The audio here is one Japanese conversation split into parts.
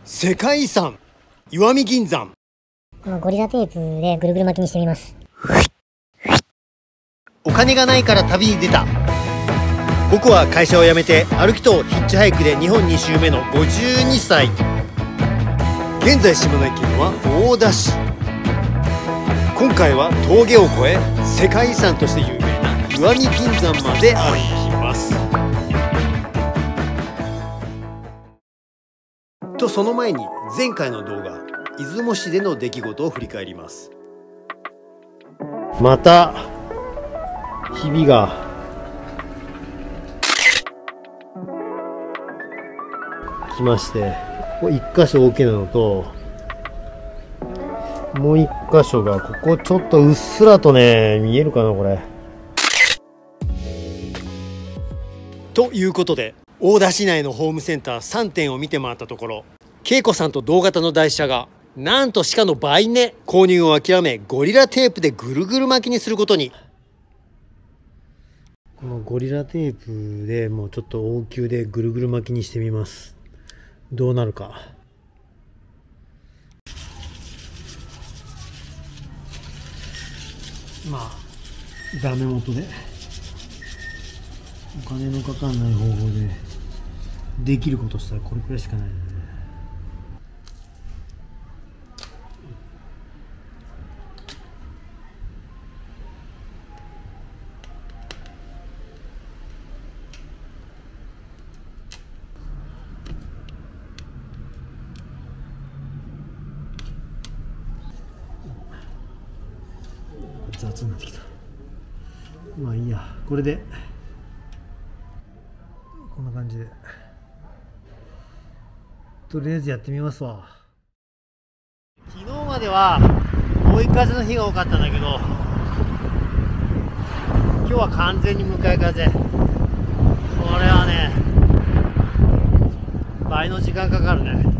世界遺産石見銀山。 このゴリラテープでぐるぐる巻きにしてみます。 お金がないから旅に出た。僕は会社を辞めて歩きとヒッチハイクで日本2周目の52歳。現在島根県は大田市。今回は峠を越え世界遺産として有名な石見銀山まで歩きます。とその前に前回の動画出雲市での出来事を振り返ります。またひびが来まして、ここ1箇所大きなのともう1箇所がここちょっとうっすらとね見えるかなこれ。ということで大田市内のホームセンター3店を見て回ったところ、恵子さんと同型の台車がなんと鹿の倍値、購入を諦めゴリラテープでぐるぐる巻きにすることに。このゴリラテープでもうちょっと応急でぐるぐる巻きにしてみます。どうなるか。まあダメ元でお金のかかんない方法でできることしたらこれくらいしかないよね。雑になってきた。まあいいや、これでこんな感じでとりあえずやってみますわ。昨日までは追い風の日が多かったんだけど、今日は完全に向かい風。これはね倍の時間かかるね。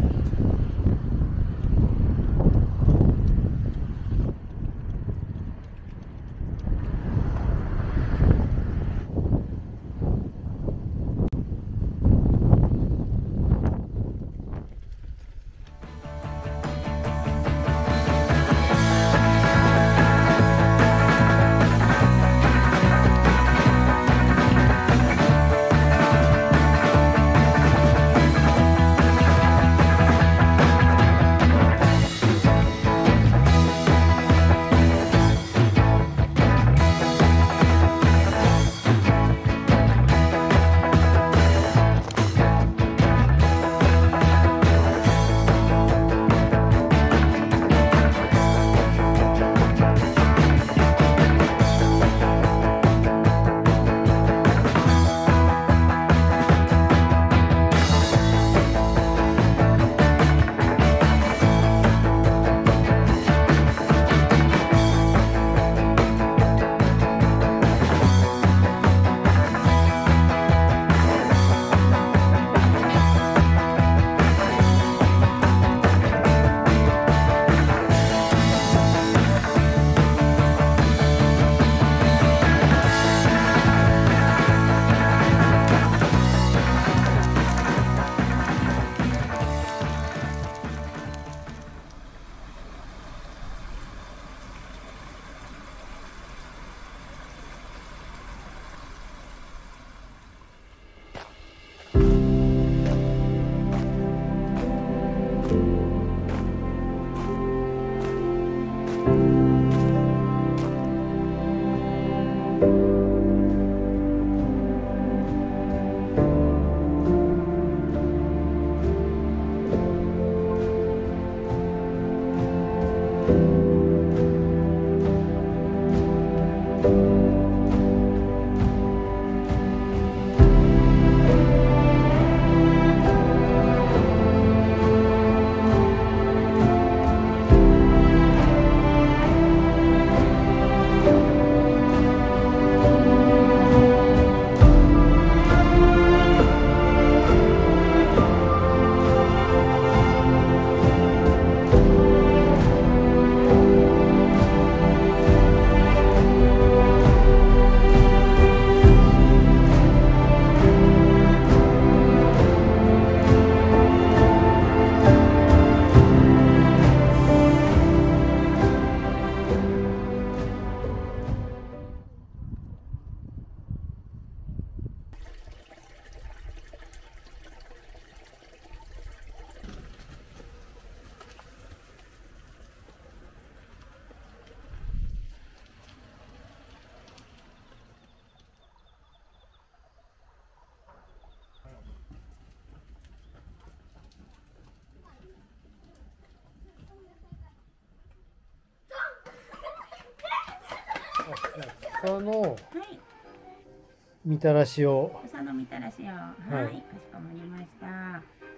草のはい。 みたらしを。 草のみたらしを。はい。かしこまりました。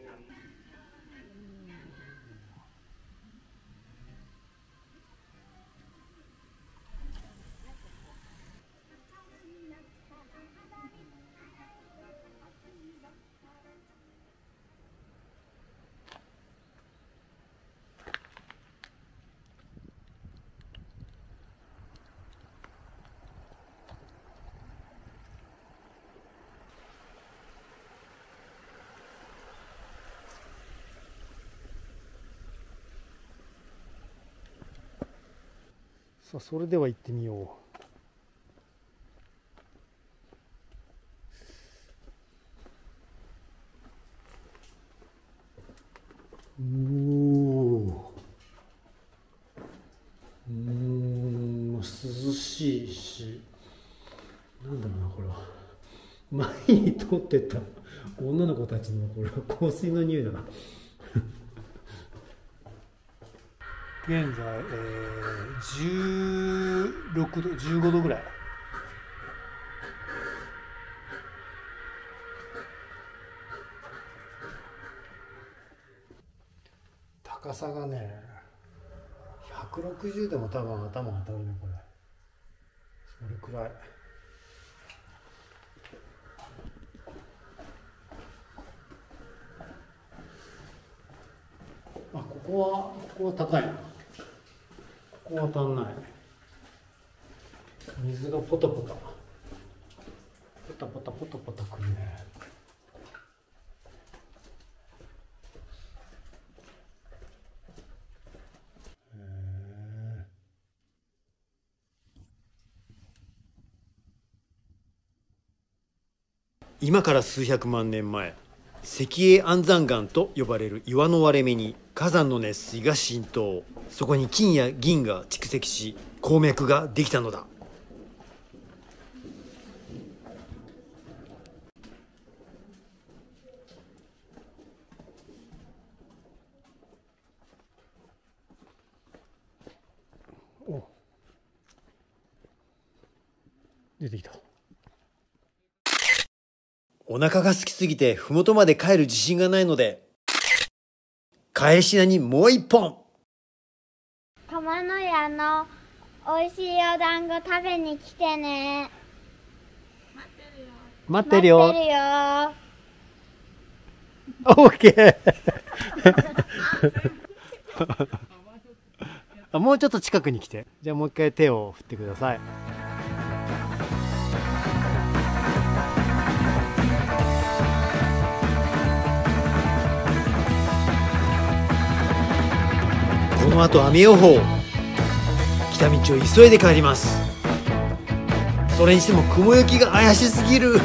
さあ、それでは行ってみよう。涼しいし、なんだろうな、これは前に通ってた女の子たちのこれは香水の匂いだな現在、16度15度ぐらい。高さがね160でも多分頭当たるね、これ。それくらい。あ、ここは高いな。ここは足んない。水がポタポタくるね。今から数百万年前、石英安山岩と呼ばれる岩の割れ目に火山の熱水が浸透。そこに金や銀が蓄積し、鉱脈ができたのだ。お、出てきた。お腹が空きすぎて麓まで帰る自信がないので、帰りしなにもう一本。 玉の屋の美味しいお団子食べに来てね。 待ってるよ。 待ってるよ。 オッケー。もうちょっと近くに来て。じゃあもう一回手を振ってください。この後雨予報。来た道を急いで帰ります。それにしても雲行きが怪しすぎる。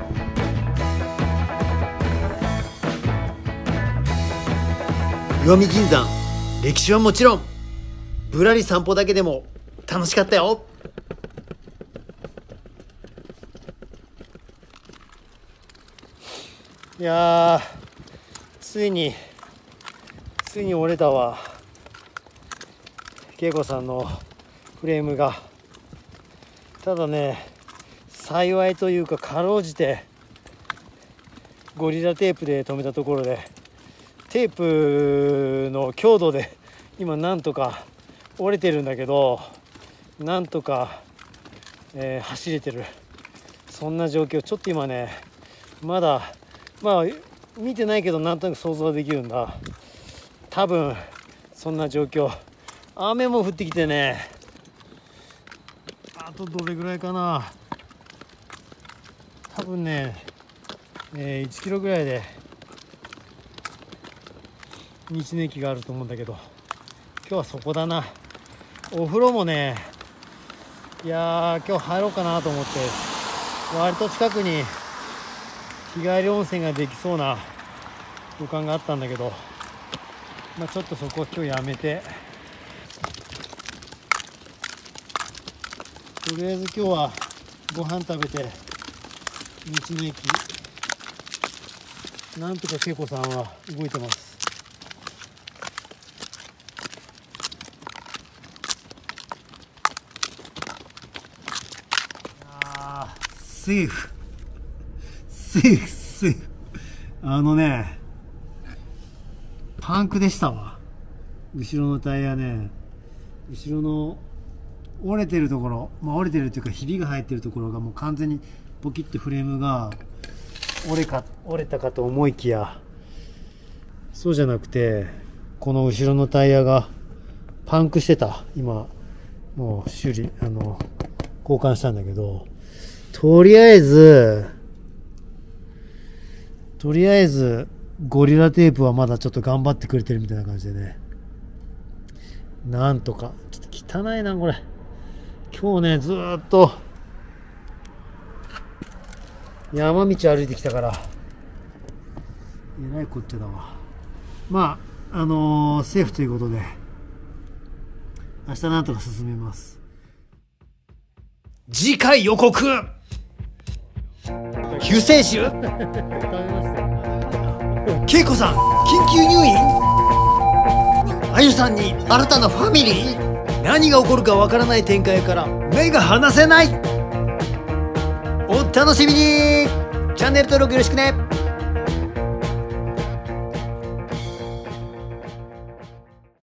石見銀山、歴史はもちろんぶらり散歩だけでも楽しかったよ。いやー、ついに折れたわ。恵子さんのフレームが。ただね、幸いというかかろうじてゴリラテープで留めたところで、テープの強度で今なんとか折れてるんだけど、なんとか、走れてる、そんな状況。ちょっと今ね、まだ見てないけどなんとなく想像はできるんだ。多分そんな状況。雨も降ってきてね、あとどれぐらいかな。多分ね、1キロぐらいで道の駅があると思うんだけど、今日はそこだな。お風呂もね、いやー、今日入ろうかなと思って、割と近くに日帰り温泉ができそうな旅館があったんだけど、ちょっとそこは今日やめて、とりあえず今日はご飯食べて道の駅、なんとか恵子さんは動いてます。 セーフパンクでしたわ。後ろのタイヤね、後ろの折れてるところ、折れてるっていうかひびが入ってるところがもう完全にポキッとフレームが折れたかと思いきや、そうじゃなくて、この後ろのタイヤがパンクしてた。今もう交換したんだけど、とりあえずゴリラテープはまだちょっと頑張ってくれてるみたいな感じでね、なんとか。ちょっと汚いなこれ。今日ねずーっと山道歩いてきたからえらいこっちゃだわ。セーフということで明日なんとか進めます。次回予告、救世主恵子さん緊急入院、あゆさんに新たなファミリー、何が起こるかわからない展開から目が離せない。お楽しみに。チャンネル登録よろしくね。